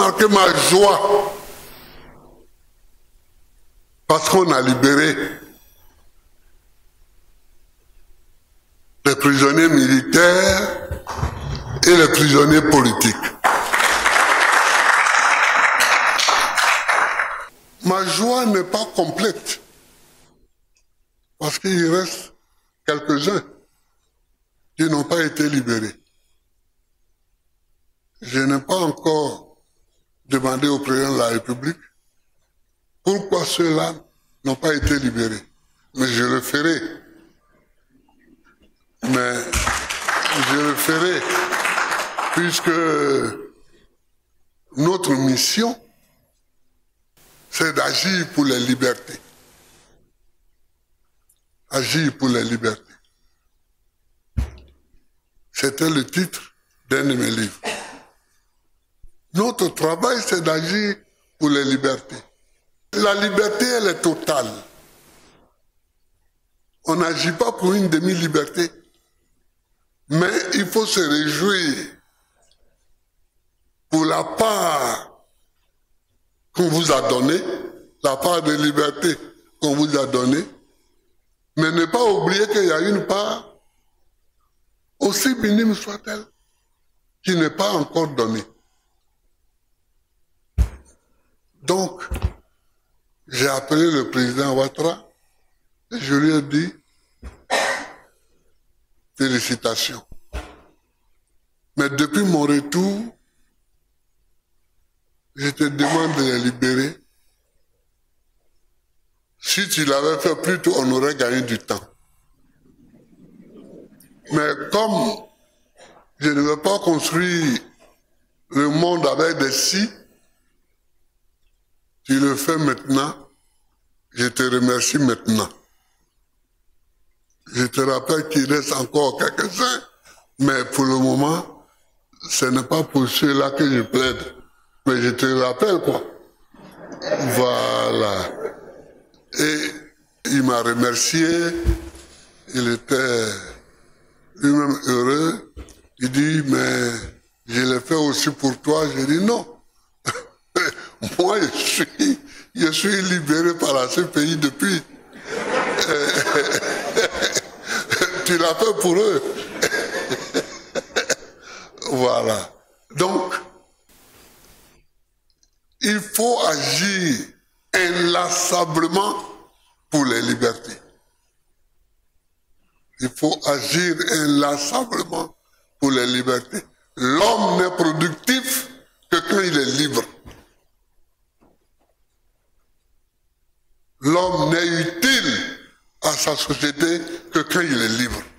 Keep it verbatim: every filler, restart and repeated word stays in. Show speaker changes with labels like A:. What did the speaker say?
A: marqué ma joie parce qu'on a libéré les prisonniers militaires et les prisonniers politiques. Ma joie n'est pas complète parce qu'il reste quelques-uns qui n'ont pas été libérés. Je n'ai pas encore demandé au président de la République pourquoi ceux-là n'ont pas été libérés. Mais je le ferai. Mais je le ferai puisque notre mission, c'est d'agir pour les libertés. Agir pour les libertés. C'était le titre d'un de mes livres. Notre travail, c'est d'agir pour les libertés. La liberté, elle est totale. On n'agit pas pour une demi-liberté. Mais il faut se réjouir pour la part qu'on vous a donnée, la part de liberté qu'on vous a donnée, mais ne pas oublier qu'il y a une part, aussi minime soit-elle, qui n'est pas encore donnée. Donc, j'ai appelé le président Ouattara et je lui ai dit félicitations. Mais depuis mon retour, je te demande de les libérer. Si tu l'avais fait plus tôt, on aurait gagné du temps. Mais comme je ne veux pas construire le monde avec des si, tu le fais maintenant, je te remercie maintenant. Je te rappelle qu'il reste encore quelques-uns, mais pour le moment, ce n'est pas pour ceux-là que je plaide. Mais je te rappelle quoi. Voilà. Et il m'a remercié, il était lui-même heureux. Il dit, mais je l'ai fait aussi pour toi. J'ai dit non. Moi, je suis, je suis libéré par la C P I depuis. Tu l'as fait pour eux. Voilà. Donc, il faut agir inlassablement pour les libertés. Il faut agir inlassablement pour les libertés. L'homme n'est productif que quand il est libre. L'homme n'est utile à sa société que quand il est libre.